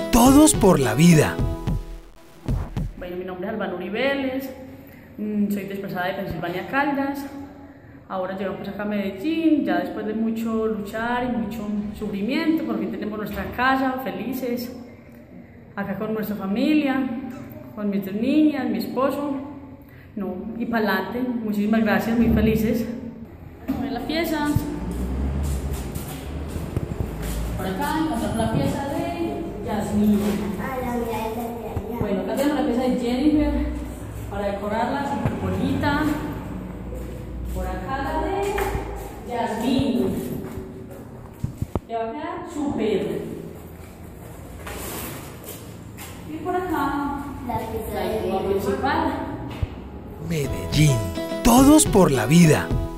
todos por la vida. Bueno, mi nombre es Alba Nuri Vélez, soy desplazada de Pensilvania Caldas. Ahora llegamos acá a Medellín, ya después de mucho luchar y mucho sufrimiento, por fin tenemos nuestra casa, felices, acá con nuestra familia, con mis dos niñas, mi esposo, y para adelante. Muchísimas gracias, muy felices. Vamos a ver la pieza. Por acá encontramos la pieza de Yasmín. Bueno, acá tenemos la pieza de Jennifer para decorarla, súper bonita. Por acá la de Yasmín. Que va a quedar súper. Y por acá la pieza principal. Medellín, todos por la vida.